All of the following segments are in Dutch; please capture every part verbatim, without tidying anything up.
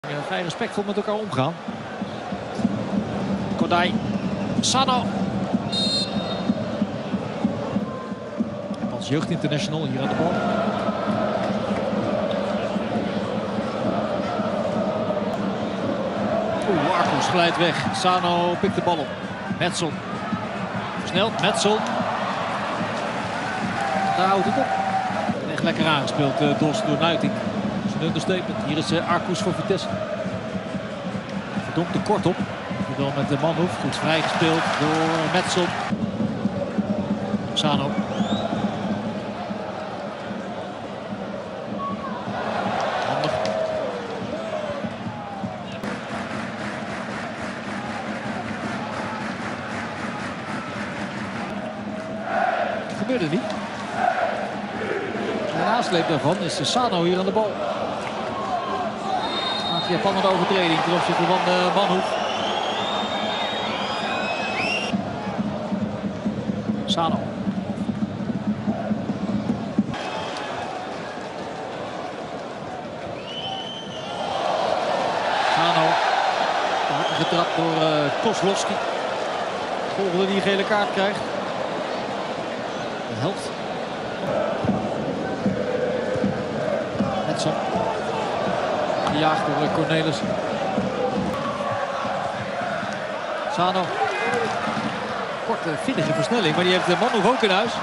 Ja, vrij respectvol met elkaar omgaan. Kodai, Sano. Als jeugdinternational hier aan de bal. Oeh, Arcos glijdt weg. Sano pikt de bal op. Metsel. Versneld, Metsel. Daar houdt het op. Echt lekker aangespeeld uh, Dos door Nuitink. Dat is een understatement. Hier is uh, Arcos voor Vitesse. Verdonk er kort op. Dan met de Manhoef. Goed vrijgespeeld door Metsel. Sano. Handig. Dat gebeurde niet. De nasleep daarvan is Sano hier aan de bal. Maakt de Japaner de overtreding ten opzichte van de Manhoef. Sano. Sano. Getrapt door uh, Kozlowski. Volgende die een gele kaart krijgt. De helft. Metsel. Gejaagd door uh, Cornelis. Sano. Korte, vinnige versnelling, maar die heeft de man nog ook in huis.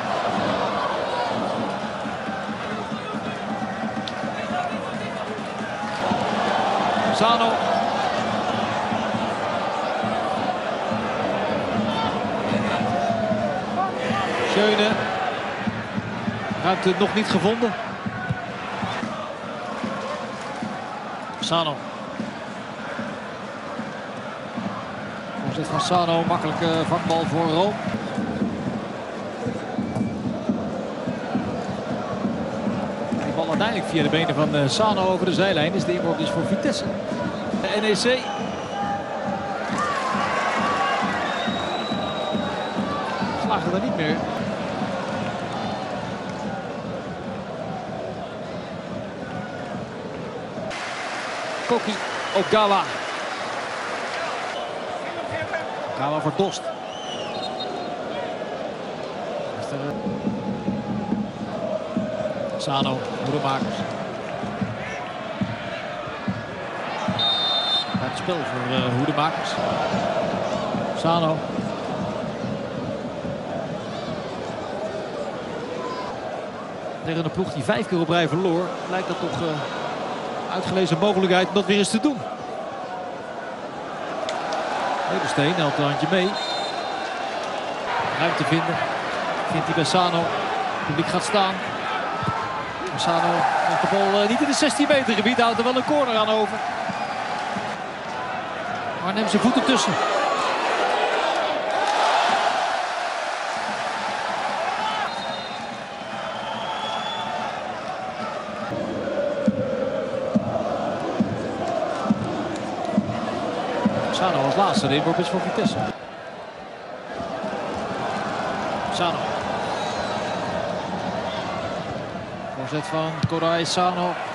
Sano. Schöne. Ruimte nog niet gevonden. Sano. Voorzet van Sano, makkelijke vangbal voor Rome. Die bal uiteindelijk via de benen van Sano over de zijlijn is de inworp dus voor Vitesse. De N E C. Slagen er niet meer. Koki Ogawa. Ogawa voor Dost. Sano, Hoedemakers. Het spel voor uh, Hoedemakers. Sano. Tegen een ploeg die vijf keer op rij verloor, lijkt dat toch uh, uitgelezen mogelijkheid om dat weer eens te doen. Edelstein helpt een handje mee. Ruimte vinden. Vindt hij bij Sano. Het publiek gaat staan. Sano heeft de bal uh, niet in de zestien meter gebied. Houdt er wel een corner aan over. Maar neemt zijn voeten tussen. Sano als laatste, de inworp is voor Vitesse. Sano. Voorzet van Kodai, Sano.